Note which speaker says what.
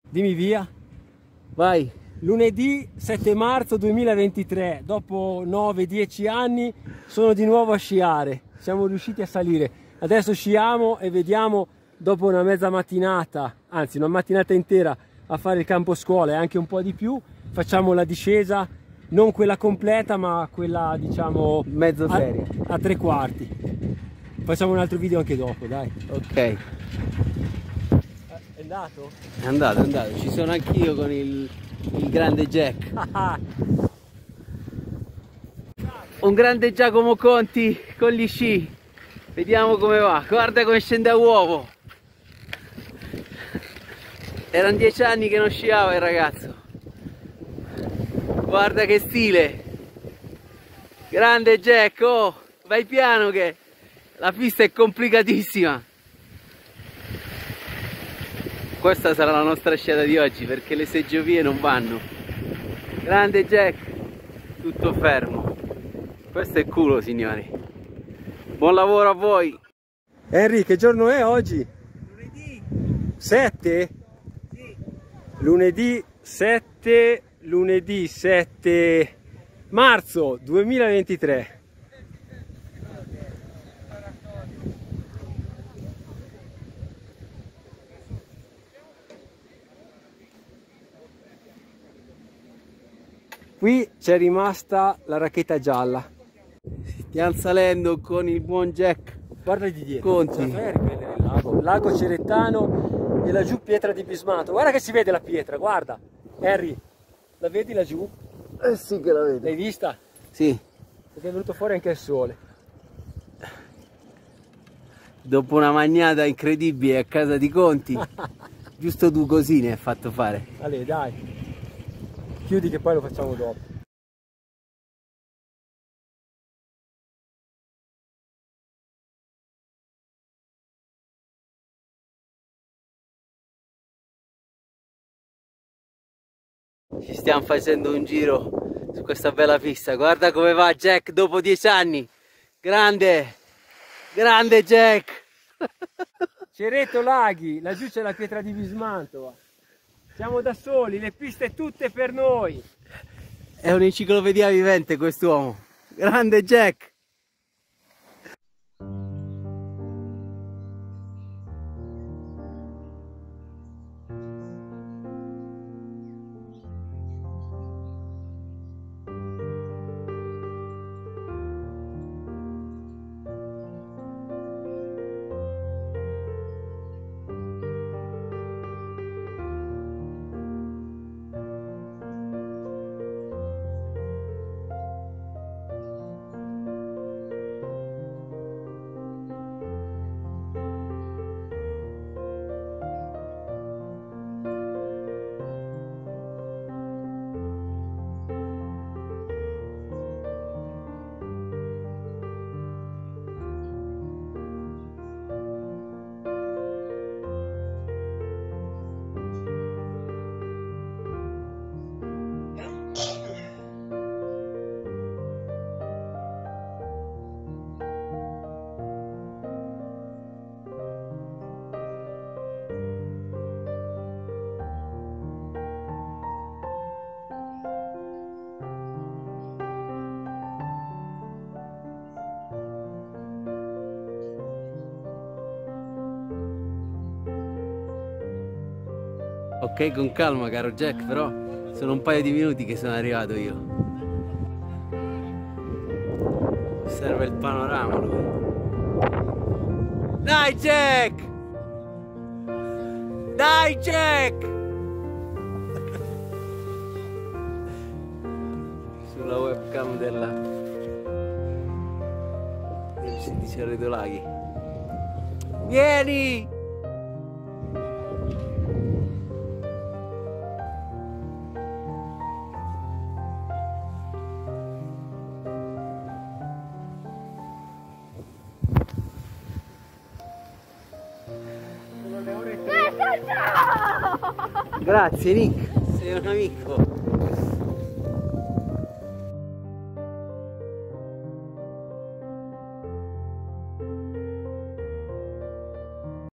Speaker 1: Dimmi via.
Speaker 2: Vai.
Speaker 1: Lunedì 7 marzo 2023, dopo 9-10 anni sono di nuovo a sciare, siamo riusciti a salire. Adesso sciamo e vediamo, dopo una mezza mattinata, anzi una mattinata intera a fare il campo scuola e anche un po' di più, facciamo la discesa, non quella completa ma quella diciamo
Speaker 2: mezzo seria,
Speaker 1: a 3/4. Facciamo un altro video anche dopo, dai.
Speaker 2: Ok.
Speaker 1: È andato?
Speaker 2: È andato. Ci sono anch'io con il grande Jack. Un grande Giacomo Conti con gli sci. Vediamo come va. Guarda come scende a uovo. Erano 10 anni che non sciava il ragazzo. Guarda che stile. Grande Jack, oh, vai piano che la pista è complicatissima. Questa sarà la nostra sciata di oggi perché le seggiovie non vanno. Grande Jack, tutto fermo. Questo è culo, signori. Buon lavoro a voi.
Speaker 1: Henry, che giorno è oggi?
Speaker 2: Lunedì
Speaker 1: 7?
Speaker 2: sì.
Speaker 1: Lunedì 7 marzo 2023. Qui c'è rimasta la racchetta gialla.
Speaker 2: Stiamo salendo con il buon Jack.
Speaker 1: Guarda di dietro.
Speaker 2: Conti.
Speaker 1: Il lago Cerettano e laggiù Pietra di Bismato. Guarda che si vede la pietra, guarda. Henry, la vedi laggiù?
Speaker 2: Sì che la vedo.
Speaker 1: L'hai vista?
Speaker 2: Sì.
Speaker 1: Perché è venuto fuori anche il sole.
Speaker 2: Dopo una magnata incredibile a casa di Conti, giusto 2 cosine hai fatto fare.
Speaker 1: Ale, dai. Chiudi che poi lo facciamo dopo.
Speaker 2: Ci stiamo facendo un giro su questa bella pista. Guarda come va Jack dopo 10 anni. Grande, grande Jack.
Speaker 1: Cereto Laghi, laggiù c'è la Pietra di Bismanto. Siamo da soli, le piste tutte per noi.
Speaker 2: È un'enciclopedia vivente quest'uomo. Grande Jack. Ok, con calma caro Jack, però sono un paio di minuti che sono arrivato io. Osserva il panorama lui. Dai Jack! Dai Jack! Sulla webcam del di Cerreto Laghi. Vieni! Grazie Nick, sei un amico.